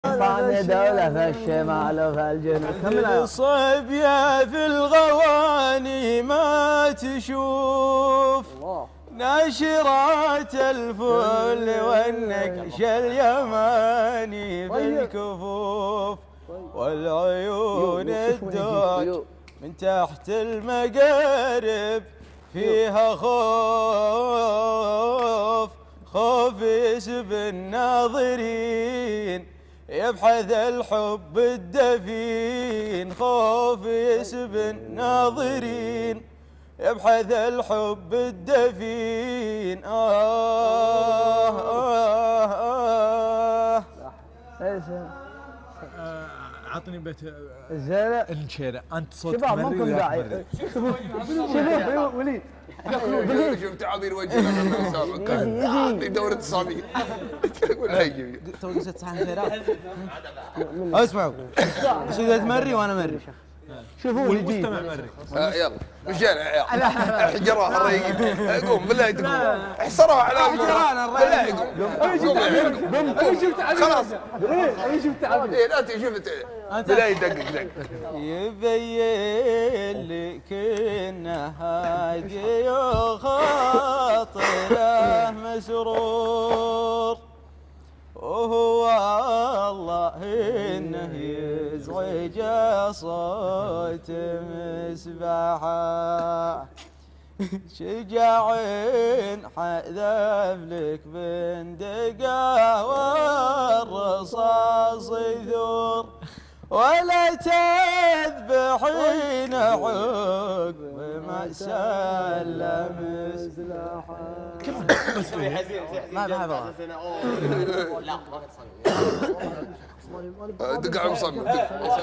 ثاني دولة في الشمال وفي الجنوب. الصبية في الغواني ما تشوف ناشرات الفل والنقش اليماني في الكفوف والعيون الدوج من تحت المقارب فيها خوف يسب الناظرين يبحث الحب الدفين خوف يسب الناظرين يبحث الحب الدفين عطني بيت الزينة النشيرة. انت صوت شباب ماكم داعي. شوفوا وليد شوف تعابير وجهه كان دورة الصابين ولا يجي تو قصة صحن خيرات. اسمعوا ايش تمري وانا مري. شوفوا والمستمع مري. يلا مشان يا عيال احجروها الريقين قوم بالله تقوم احصروها على بالله يقوم خلاص اي شفت عبد ايه لا شفت بالله يدقق يبين لك انه هادي وخاطره مسرور وهو الله انه يزعج صوت مسبحه شجاعين حذف لك بندقه والرصاص يثور ولا تذبحين عقب ما سلم سلاحه. ما بحبها. دق على المصمم